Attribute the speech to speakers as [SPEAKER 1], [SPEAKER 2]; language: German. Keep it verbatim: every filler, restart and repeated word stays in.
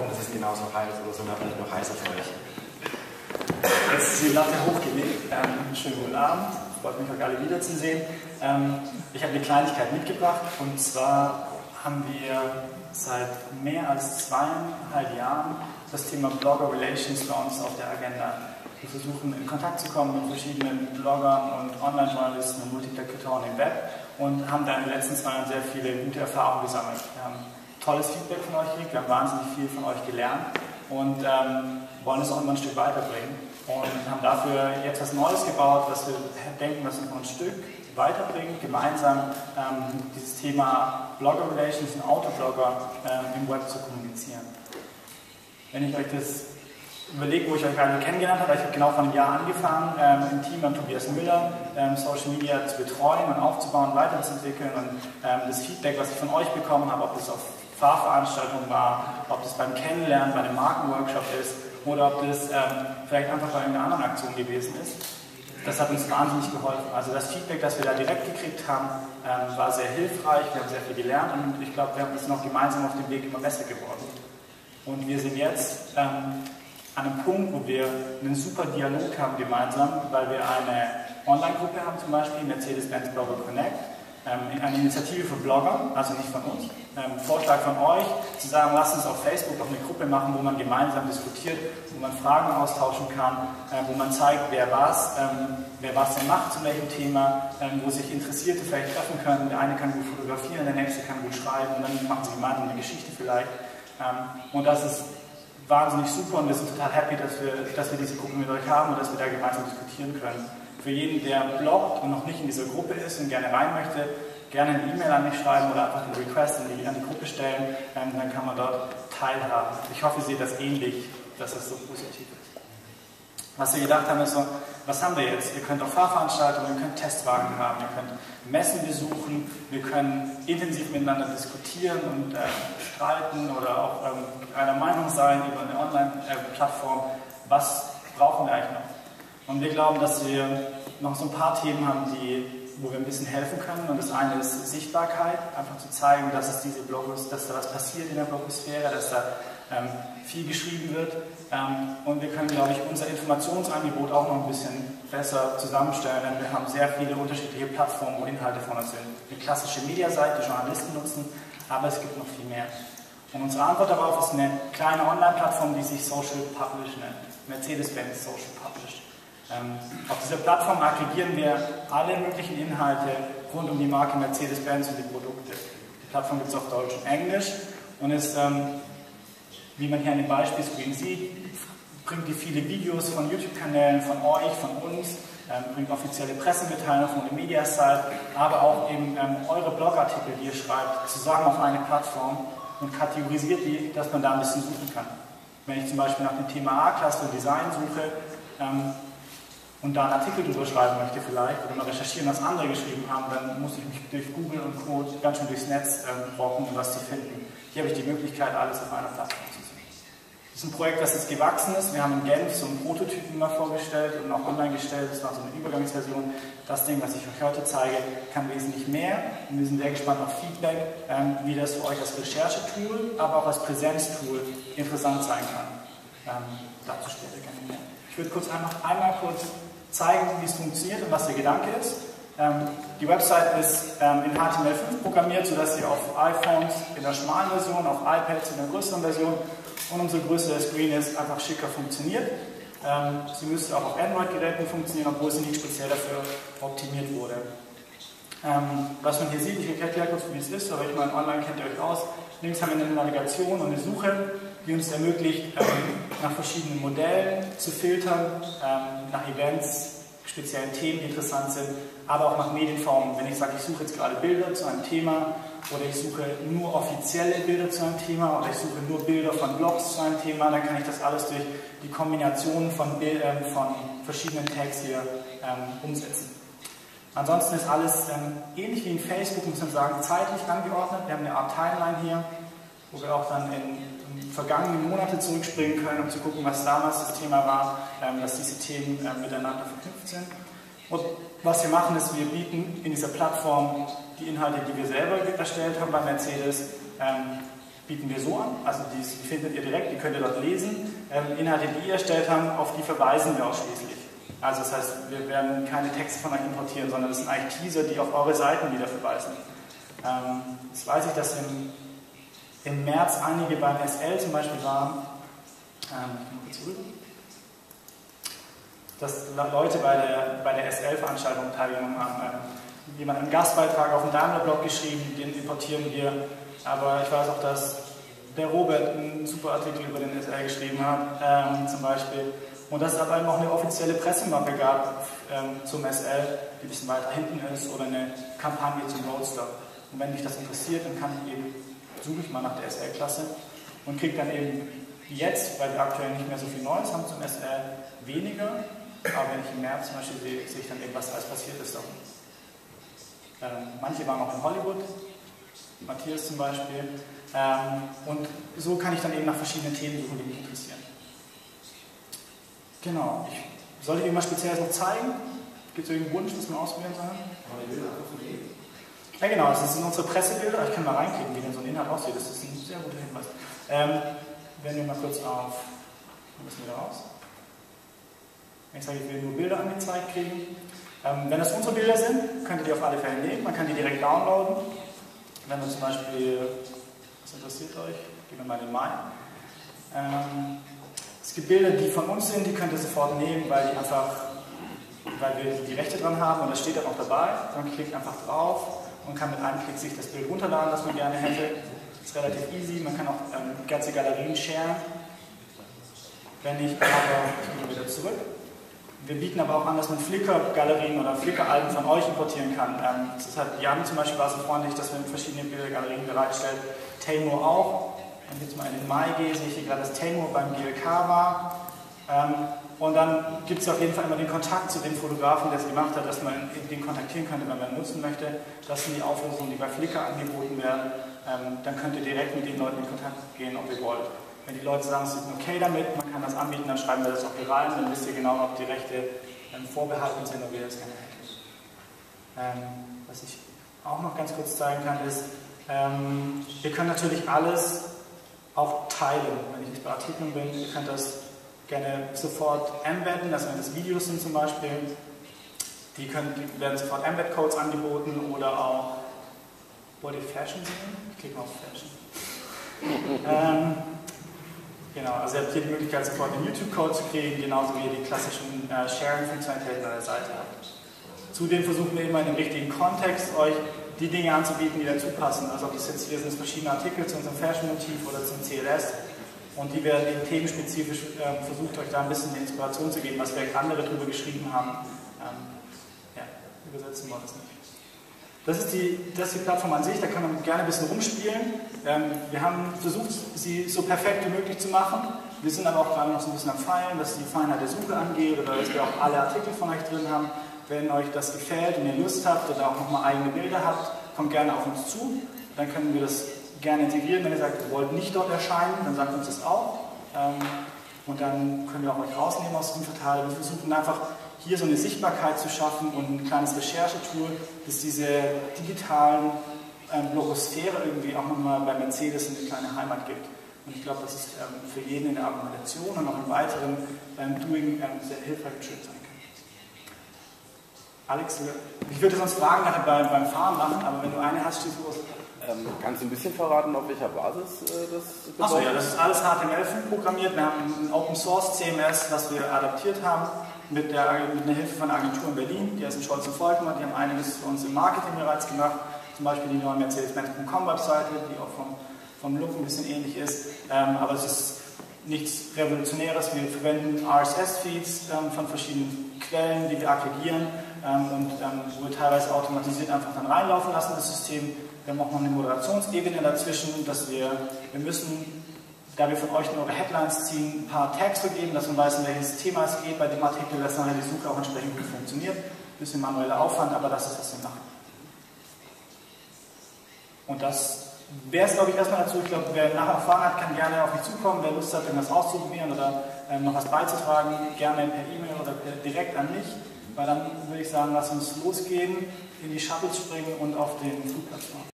[SPEAKER 1] und es ist genauso heiß oder sogar vielleicht noch heißer für euch.
[SPEAKER 2] Jetzt ist die Latte hochgelegt. Ähm, schönen guten Abend. Freut mich, euch alle wiederzusehen. Ähm, ich habe eine Kleinigkeit mitgebracht, und zwar haben wir seit mehr als zweieinhalb Jahren das Thema Blogger Relations bei uns auf der Agenda. Wir versuchen in Kontakt zu kommen mit verschiedenen Bloggern und Online-Journalisten und Multiplikatoren im Web und haben da in den letzten zwei Jahren sehr viele gute Erfahrungen gesammelt. Wir haben tolles Feedback von euch gekriegt, wir haben wahnsinnig viel von euch gelernt und ähm, wollen es auch immer ein Stück weiterbringen. Und haben dafür jetzt was Neues gebaut, was wir denken, was uns noch ein Stück weiterbringt, gemeinsam ähm, dieses Thema Blogger Relations und Autoblogger ähm, im Web zu kommunizieren. Wenn ich euch das überlege, wo ich euch alle kennengelernt habe, ich habe genau vor einem Jahr angefangen, ähm, im Team von Tobias Müller ähm, Social Media zu betreuen und aufzubauen, weiterzuentwickeln, und ähm, das Feedback, was ich von euch bekommen habe, ob das auf Fahrveranstaltungen war, ob das beim Kennenlernen, bei einem Markenworkshop ist, oder ob das ähm, vielleicht einfach bei irgendeiner anderen Aktion gewesen ist. Das hat uns wahnsinnig geholfen. Also das Feedback, das wir da direkt gekriegt haben, ähm, war sehr hilfreich, wir haben sehr viel gelernt, und ich glaube, wir haben uns noch gemeinsam auf dem Weg immer besser geworden. Und wir sind jetzt ähm, an einem Punkt, wo wir einen super Dialog haben gemeinsam, weil wir eine Online-Gruppe haben, zum Beispiel Mercedes-Benz Blogger Connect, ähm, eine Initiative für Blogger, also nicht von uns. Ähm, Vorschlag von euch, zu sagen, lasst uns auf Facebook auch eine Gruppe machen, wo man gemeinsam diskutiert, wo man Fragen austauschen kann, äh, wo man zeigt, wer was, ähm, wer was denn macht, zu welchem Thema, ähm, wo sich Interessierte vielleicht treffen können. Der eine kann gut fotografieren, der nächste kann gut schreiben, und dann machen sie gemeinsam eine Geschichte vielleicht. Ähm, und das ist wahnsinnig super, und wir sind total happy, dass wir, dass wir diese Gruppe mit euch haben und dass wir da gemeinsam diskutieren können. Für jeden, der bloggt und noch nicht in dieser Gruppe ist und gerne rein möchte, gerne eine E-Mail an mich schreiben oder einfach einen Request an die, an die Gruppe stellen, ähm, dann kann man dort teilhaben. Ich hoffe, ihr seht das ähnlich, dass das so positiv ist. Was wir gedacht haben, ist so, was haben wir jetzt? Ihr könnt auch Fahrveranstaltungen, ihr könnt Testwagen haben, ihr könnt Messen besuchen, wir können intensiv miteinander diskutieren und äh, streiten oder auch ähm, einer Meinung sein über eine Online-Plattform. Was brauchen wir eigentlich noch? Und wir glauben, dass wir noch so ein paar Themen haben, die, wo wir ein bisschen helfen können. Und das eine ist Sichtbarkeit, einfach zu zeigen, dass es diese Blogos, dass da was passiert in der Blogosphäre, dass da ähm, viel geschrieben wird. Ähm, und wir können, glaube ich, unser Informationsangebot auch noch ein bisschen besser zusammenstellen, denn wir haben sehr viele unterschiedliche Plattformen, wo Inhalte von uns sind. Eine klassische Mediaseite, die Journalisten nutzen, aber es gibt noch viel mehr. Und unsere Antwort darauf ist eine kleine Online-Plattform, die sich Social Publish nennt. Mercedes-Benz Social Publish. Ähm, auf dieser Plattform aggregieren wir alle möglichen Inhalte rund um die Marke Mercedes-Benz und die Produkte. Die Plattform gibt es auf Deutsch und Englisch und ist, ähm, wie man hier an dem Beispielscreen sieht, bringt die viele Videos von YouTube-Kanälen, von euch, von uns, ähm, bringt offizielle Pressemitteilungen von der Media-Site, aber auch eben ähm, eure Blogartikel, die ihr schreibt, zusammen auf eine Plattform und kategorisiert die, dass man da ein bisschen suchen kann. Wenn ich zum Beispiel nach dem Thema A-Klasse und Design suche, ähm, und da einen Artikel drüber schreiben möchte vielleicht, oder mal recherchieren, was andere geschrieben haben, dann muss ich mich durch Google und Co. ganz schön durchs Netz ähm, rocken, um was zu finden. Hier habe ich die Möglichkeit, alles auf einer Plattform zu sehen. Das ist ein Projekt, das jetzt gewachsen ist. Wir haben in Genf so einen Prototypen mal vorgestellt und auch online gestellt. Das war so eine Übergangsversion. Das Ding, was ich euch heute zeige, kann wesentlich mehr. Und wir sind sehr gespannt auf Feedback, ähm, wie das für euch als Recherchetool, aber auch als Präsenztool interessant sein kann. Ähm, dazu später gerne mehr. Ich würde kurz einfach einmal kurz zeigen, wie es funktioniert und was der Gedanke ist. Ähm, die Website ist ähm, in H T M L fünf programmiert, sodass sie auf iPhones in der schmalen Version, auf iPads in der größeren Version und umso größer der Screen ist, einfach schicker funktioniert. Ähm, sie müsste auch auf Android-Geräten funktionieren, obwohl sie nicht speziell dafür optimiert wurde. Ähm, was man hier sieht, ich erkläre kurz, wie es ist, aber ich meine, online kennt ihr euch aus. Links haben wir eine Navigation und eine Suche, die uns ermöglicht, ähm, nach verschiedenen Modellen zu filtern, ähm, nach Events, speziellen Themen, die interessant sind, aber auch nach Medienformen. Wenn ich sage, ich suche jetzt gerade Bilder zu einem Thema oder ich suche nur offizielle Bilder zu einem Thema oder ich suche nur Bilder von Blogs zu einem Thema, dann kann ich das alles durch die Kombination von Bildern von verschiedenen Tags hier ähm, umsetzen. Ansonsten ist alles ähm, ähnlich wie in Facebook, muss man sagen, zeitlich angeordnet. Wir haben eine Art Timeline hier, wo wir auch dann in vergangene Monate zurückspringen können, um zu gucken, was damals das Thema war, ähm, dass diese Themen ähm, miteinander verknüpft sind. Und was wir machen, ist, wir bieten in dieser Plattform die Inhalte, die wir selber erstellt haben bei Mercedes, ähm, bieten wir so an, also die, die findet ihr direkt, die könnt ihr dort lesen. Ähm, Inhalte, die ihr erstellt habt, auf die verweisen wir ausschließlich. Also das heißt, wir werden keine Texte von euch importieren, sondern das sind eigentlich Teaser, die auf eure Seiten wieder verweisen. Ähm, jetzt weiß ich, dass im, im März einige beim S L zum Beispiel waren, ähm, ich komme zurück, dass Leute bei der, bei der S L-Veranstaltung teilgenommen haben. Ähm, jemand einen Gastbeitrag auf dem Daimler-Blog geschrieben, den importieren wir. Aber ich weiß auch, dass der Robert einen super Artikel über den S L geschrieben hat, ähm, zum Beispiel. Und dass es aber eben auch eine offizielle Pressemappe gab ähm, zum S L, die ein bisschen weiter hinten ist, oder eine Kampagne zum Roadster. Und wenn mich das interessiert, dann kann ich eben, suche ich mal nach der S L-Klasse und kriege dann eben jetzt, weil wir aktuell nicht mehr so viel Neues haben zum S L, weniger. Aber wenn ich im März zum Beispiel sehe, sehe ich dann eben, was alles passiert ist. Ähm, manche waren auch in Hollywood, Matthias zum Beispiel. Ähm, und so kann ich dann eben nach verschiedenen Themen suchen, die mich interessieren. Genau. Ich, soll ich irgendwas Spezielles noch zeigen? Gibt es irgendeinen Wunsch, was wir ausprobieren sollen? Ja genau, das sind unsere Pressebilder. Ich kann mal reinklicken, wie denn so ein Inhalt aussieht. Das ist ein sehr guter Hinweis. Ähm, wenn wir mal kurz auf... Wo müssen wir da raus? Wenn ich sage, ich will nur Bilder angezeigt kriegen. Ähm, wenn das unsere Bilder sind, könnt ihr die auf alle Fälle nehmen. Man kann die direkt downloaden. Wenn du zum Beispiel... Was interessiert euch? Gehen wir mal in den Mai. Ähm, es gibt Bilder, die von uns sind, die könnt ihr sofort nehmen, weil die einfach, weil wir die Rechte dran haben und das steht dann auch dabei. Man klickt einfach drauf und kann mit einem Klick sich das Bild runterladen, das man gerne hätte. Das ist relativ easy. Man kann auch ähm, ganze Galerien sharen. Wenn ich aber, ich gehe wieder zurück. Wir bieten aber auch an, dass man Flickr-Galerien oder Flickr-Alben von euch importieren kann. Ähm, das hat Jan zum Beispiel war so freundlich, dass wir verschiedene Bildergalerien bereitstellen. Taymor auch. Wenn ich jetzt mal in den Mai gehe, sehe ich hier gerade, dass Taymor beim G L K war. Ähm, und dann gibt es auf jeden Fall immer den Kontakt zu dem Fotografen, der es gemacht hat, dass man den kontaktieren könnte, wenn man ihn nutzen möchte. Das sind die Auflösungen, die bei Flickr angeboten werden. Ähm, dann könnt ihr direkt mit den Leuten in Kontakt gehen, ob ihr wollt. Wenn die Leute sagen, sie sind okay damit, man kann das anbieten, dann schreiben wir das auch hier rein, dann wisst ihr genau, ob die Rechte ähm, vorbehalten sind oder wie ihr das gerne hättet. Ähm, was ich auch noch ganz kurz zeigen kann, ist, ähm, ihr könnt natürlich alles auch teilen. Wenn ich jetzt bei Artikeln bin, ihr könnt das gerne sofort embedden, also wenn das Videos sind zum Beispiel, die, können, die werden sofort Embed-Codes angeboten oder auch, wollt ihr Fashion sehen? Ich klicke mal auf Fashion. ähm, Genau, also ihr habt hier die Möglichkeit, sofort den YouTube-Code zu kriegen, genauso wie ihr die klassischen äh, Sharing-Funktionalitäten an der Seite habt. Zudem versuchen wir immer in dem richtigen Kontext, euch die Dinge anzubieten, die dazu passen. Also ob das jetzt hier sind verschiedene Artikel zu unserem Fashion-Motiv oder zum C L S. Und die werden eben themenspezifisch äh, versucht, euch da ein bisschen die Inspiration zu geben, was vielleicht andere darüber geschrieben haben. Ähm, ja, übersetzen wir das nicht. Das ist, die, das ist die Plattform an sich, da kann man gerne ein bisschen rumspielen. Ähm, wir haben versucht, sie so perfekt wie möglich zu machen. Wir sind aber auch gerade noch so ein bisschen am Feilen, was die Feinheit der Suche angeht oder dass wir auch alle Artikel von euch drin haben. Wenn euch das gefällt und ihr Lust habt oder auch nochmal eigene Bilder habt, kommt gerne auf uns zu. Dann können wir das gerne integrieren. Wenn ihr sagt, ihr wollt nicht dort erscheinen, dann sagt uns das auch. Ähm, und dann können wir auch euch rausnehmen aus dem Verteil. Wir versuchen einfach hier so eine Sichtbarkeit zu schaffen und ein kleines Recherchetool, das diese digitalen ähm, Blogosphäre irgendwie auch nochmal bei Mercedes eine kleine Heimat gibt. Und ich glaube, das ist ähm, für jeden in der Argumentation und auch im weiteren ähm, Doing ähm, sehr hilfreich und schön sein kann. Alex, ich würde sonst Fragen nachher beim, beim Fahren machen, aber wenn du eine hast, schieß los.
[SPEAKER 3] Ähm, kannst du ein bisschen verraten, auf welcher Basis äh, das bedeutet?
[SPEAKER 2] Achso, ja, das ist alles H T M L fünf programmiert. Wir haben ein Open Source C M S, was wir adaptiert haben mit der, mit der Hilfe von der Agentur in Berlin. Die heißt Scholz und Volkmann, die haben einiges für uns im Marketing bereits gemacht. Zum Beispiel die neue Mercedes-Benz Punkt com Webseite, die auch vom, vom Look ein bisschen ähnlich ist. Ähm, aber es ist nichts Revolutionäres. Wir verwenden R S S-Feeds ähm, von verschiedenen Quellen, die wir aggregieren ähm, und ähm, wo wir teilweise automatisiert einfach dann reinlaufen lassen, das System. Wir haben auch noch eine Moderationsebene dazwischen, dass wir, wir müssen, da wir von euch nur eure Headlines ziehen, ein paar Tags vergeben, dass man weiß, um welches Thema es geht bei dem Artikel, dass nachher die Suche auch entsprechend gut funktioniert. Ein bisschen manueller Aufwand, aber das ist, was wir machen. Und das wäre es, glaube ich, erstmal dazu. Ich glaube, wer nachher Fragen hat, kann gerne auf mich zukommen. Wer Lust hat, irgendwas auszuprobieren oder ähm, noch was beizutragen, gerne per E-Mail oder per, direkt an mich. Weil dann würde ich sagen, lass uns losgehen, in die Shuttles springen und auf den Flugplatz fahren.